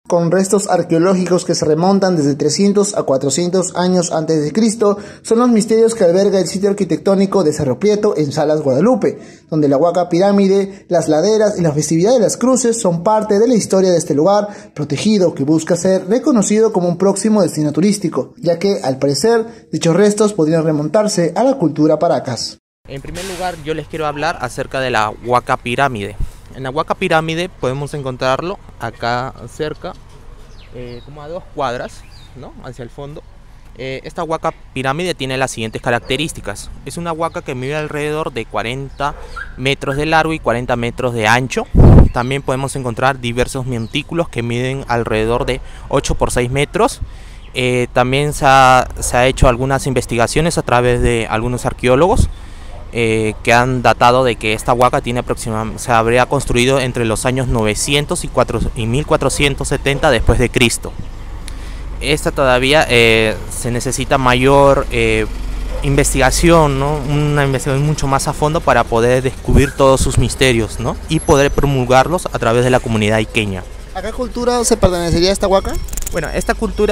Con restos arqueológicos que se remontan desde 300 a 400 años antes de Cristo, son los misterios que alberga el sitio arquitectónico de Cerro Prieto en Salas, Guadalupe, donde la Huaca Pirámide, las laderas y la festividad de las cruces son parte de la historia de este lugar protegido que busca ser reconocido como un próximo destino turístico, ya que, al parecer, dichos restos podrían remontarse a la cultura Paracas. En primer lugar, yo les quiero hablar acerca de la Huaca Pirámide. En la Huaca Pirámide podemos encontrarlo acá cerca, como a 2 cuadras, ¿no?, hacia el fondo. Esta Huaca Pirámide tiene las siguientes características. Es una huaca que mide alrededor de 40 metros de largo y 40 metros de ancho. También podemos encontrar diversos montículos que miden alrededor de 8 por 6 metros. También se ha hecho algunas investigaciones a través de algunos arqueólogos que han datado de que esta huaca se habría construido entre los años 900 y 1470 después de Cristo. Esta todavía se necesita mayor investigación, ¿no?, una investigación mucho más a fondo para poder descubrir todos sus misterios, ¿no?, y poder promulgarlos a través de la comunidad iqueña. ¿A qué cultura se pertenecería esta huaca? Bueno, esta cultura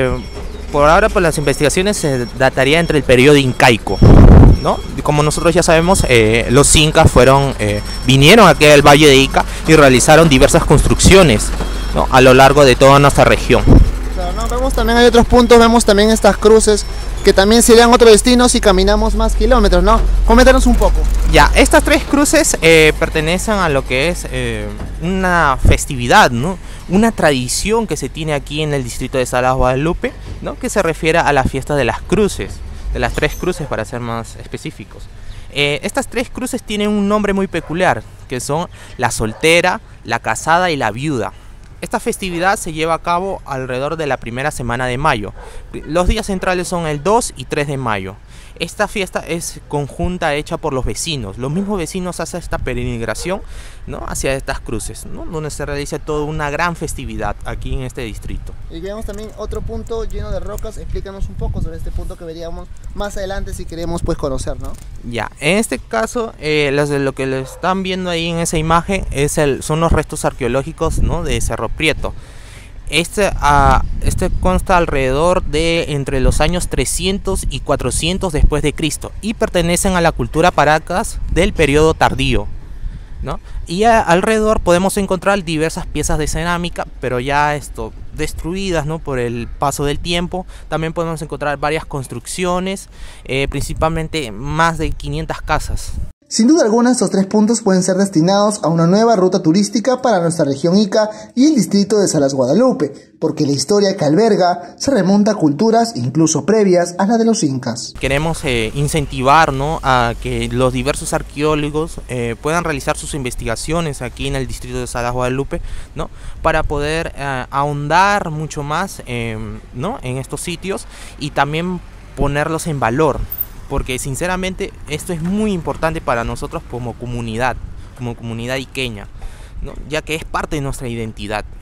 por ahora, por las investigaciones, se dataría entre el periodo incaico, ¿no? Como nosotros ya sabemos, los incas vinieron aquí al Valle de Ica y realizaron diversas construcciones, ¿no?, a lo largo de toda nuestra región. Claro, ¿no? Vemos también, hay otros puntos, vemos también estas cruces que también serían otro destino si caminamos más kilómetros, ¿no? Coméntanos un poco. Ya, estas 3 cruces pertenecen a lo que es una festividad, ¿no?, una tradición que se tiene aquí en el distrito de Salas, Guadalupe, ¿no?, que se refiere a la fiesta de las cruces, de las 3 cruces para ser más específicos. Estas 3 cruces tienen un nombre muy peculiar, que son la soltera, la casada y la viuda. Esta festividad se lleva a cabo alrededor de la primera semana de mayo. Los días centrales son el 2 y 3 de mayo. Esta fiesta es conjunta, hecha por los vecinos. Los mismos vecinos hacen esta peregrinación, ¿no?, hacia estas cruces, ¿no?, donde se realiza toda una gran festividad aquí en este distrito. Y vemos también otro punto lleno de rocas. Explícanos un poco sobre este punto que veríamos más adelante si queremos pues conocer, ¿no? Ya, en este caso, lo que le están viendo ahí en esa imagen son los restos arqueológicos, ¿no?, de Cerro Prieto. Este consta alrededor de entre los años 300 y 400 después de Cristo y pertenecen a la cultura Paracas del periodo tardío, ¿no? Y alrededor podemos encontrar diversas piezas de cerámica, pero ya destruidas, ¿no?, por el paso del tiempo. También podemos encontrar varias construcciones, principalmente más de 500 casas. Sin duda alguna, estos 3 puntos pueden ser destinados a una nueva ruta turística para nuestra región Ica y el distrito de Salas, Guadalupe, porque la historia que alberga se remonta a culturas incluso previas a la de los incas. Queremos incentivar, ¿no?, a que los diversos arqueólogos puedan realizar sus investigaciones aquí en el distrito de Salas, Guadalupe, ¿no?, para poder ahondar mucho más, ¿no?, en estos sitios y también ponerlos en valor. Porque sinceramente esto es muy importante para nosotros como comunidad iqueña, ¿no?, ya que es parte de nuestra identidad.